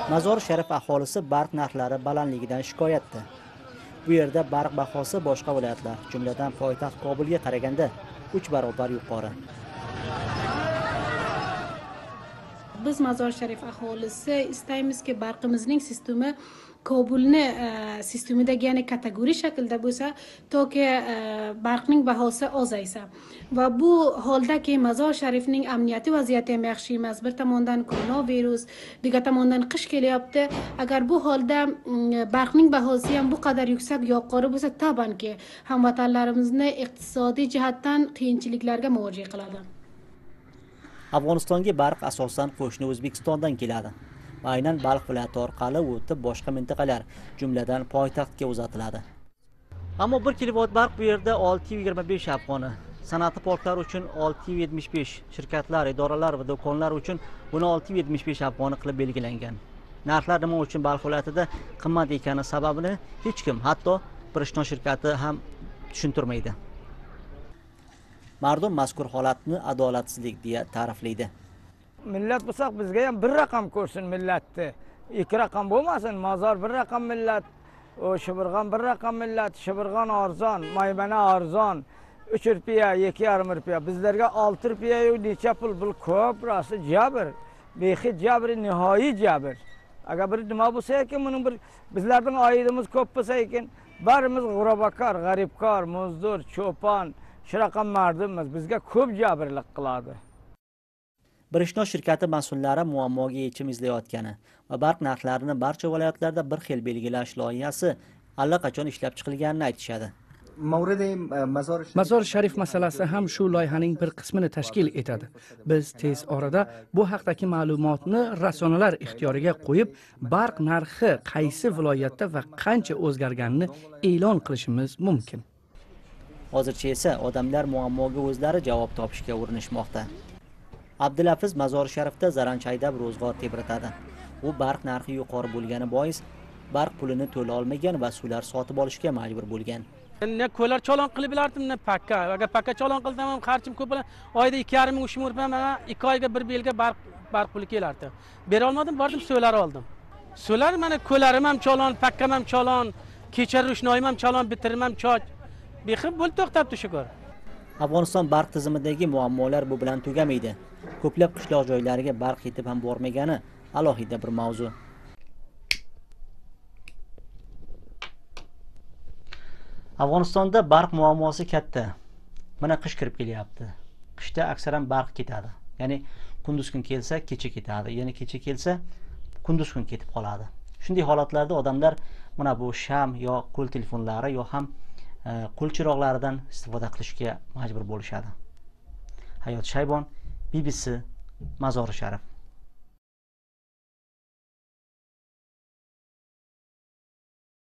Mazor Sharif aholisi barq narxlari balandligidan shikoyatda. Bu yerda barq bahosi boshqa viloyatlar, jumladan poytaxt Kobulga qaraganda 3 barobar yuqori. Biz Mazor Sharif aholisi istaymizki barqimizning sistemi Kobulni sistemidagi ya'ni kategoriya shaklda bo'lsa, toki barqning bahosi ozaysa. Va bu holdaki Mazor Sharifning amniyati vaziyati ham yaxshi emas. Bir tomondan koronavirus, diğer tomondan qish kelyapti. Agar bu holda barqning bahosi ham bu qadar yuksak yuqori bo'lsa, tabanki hamvatanlarimizni iqtisodiy jihatdan qiyinchiliklarga muvojih qiladi. Afg'onistonga barq asosan qo'shni O'zbekistondan keladi. Aynan Balx viloyati orqali o'tib boshqa mintaqalar, jumladan poytaxtga uzatiladi. Ammo 1 kilovatt barq bu yerda 625 afg'oni, san'at portlari uchun 675, shirkatlar, idoralar va do'konlar uchun buni 675 afg'oni qilib belgilangan. Narxlar nima uchun Balx viloyatida qimmat ekani sababini hech kim, hatto Birishton shirkati ham tushuntirmaydi. Mardum mazkur holatni adolatsizlik deya ta'riflaydi. Millat bo'lsak bizga ham bir raqam ko'rsin millatni. Ikki raqam bo'lmasin. Mazor bir raqam millat, Shibirg'on bir raqam millat, Shibirg'on arzon, Maymana arzon, 3 rupiya, 2,5 rupiya. Bizlarga 6 rupiya necha pul bu ko'p, rosti jabr. Bexid jabr, nihoyiy jabr. Agar bir nima bo'lsa ekan, buning bir bizlarning oyimiz ko'p bo'lsa ekan, barimiz g'urabakor, g'aribkor, muzdur, cho'pon, shunaqa mardimmiz. Bizga ko'p jabrlik qiladi. Birishton shirkati mas'ullari muammoga yechim izlayotgani va barq narxlarini barcha viloyatlarda bir xil belgilash loyihasi allaqachon ishlab chiqilganini aytishadi. Mazor Sharif masalasi ham shu loyihaning bir qismini tashkil etadi. Biz tez orada bu haqdagi ma'lumotni rasonalar ixtiyoriga qo'yib, barq narxi qaysi viloyatda va qancha o'zgarganini e'lon qilishimiz mumkin. Hozircha esa odamlar muammoga o'zlari javob topishga urinishmoqda. Abdulafiz Mazor Sharifda zaranch haydab ro'zg'or tebratadi. U barq narxi yuqori bo'lgani bois barq pulini to'la olmagan va suvlar sotib olishga majbur bo'lgan. Ne ko'lar cholon qilib bilardim, ne pakka. Agar pakka cholon qilsam ham qarchim ko'p bilan oyda 2,5 ming 3 ming rupiya mana 2 oyga bir belga barq puli kelardi. Bera olmadim, bordim suvlar oldim. Suvlar mana ko'larim ham cholon, pakkam ham cholon, kecha rushnoyim ham cholon, bitirim ham choch. Bexib bo'l to'xtabdi shukur. Afg'oniston barq tizimidagi muammolar bu bilan tugamaydi. Ko'plab qishloq joylariga barq yetib ham bormagani alohida bir mavzu. Afg'onistonda barq muammosi katta. Mana qish kirib kelyapti. Qishda aksaran barq ketadi. Ya'ni kunduz kun kelsa, kecha ketadi. Ya'ni kecha kelsa, kunduz kun ketib qoladi. Shunday holatlarda odamlar mana bu sham yo qo'l telefonlari yo ham qo'l chiroqlaridan istifoda qilishga majbur bo'lishadi. Hayot Shaybon, BBC, Mazor Sharif.